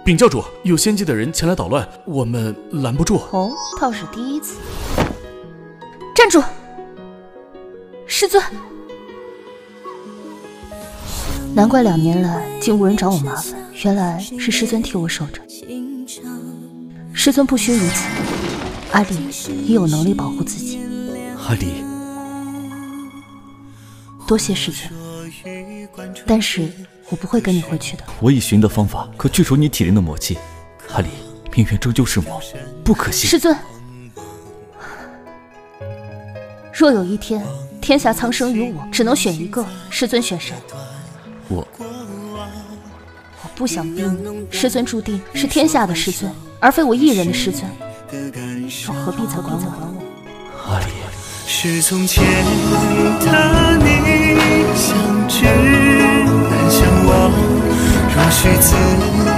禀教主，有仙界的人前来捣乱，我们拦不住。 哦，倒是第一次。站住！师尊，难怪2年来竟无人找我麻烦，原来是师尊替我守着。师尊不须如此，阿离也有能力保护自己。 阿离， 多谢师尊，但是我不会跟你回去的。 我已寻得方法，可去除你体内的魔气。阿离，命运终究是魔，不可信。 师尊，若有一天天下苍生与我只能选一个，师尊选谁？我不想逼你，师尊注定是天下的师尊，而非我一人的师尊，又何必再管我？ 阿离， 是从前的你相知难相忘，若是自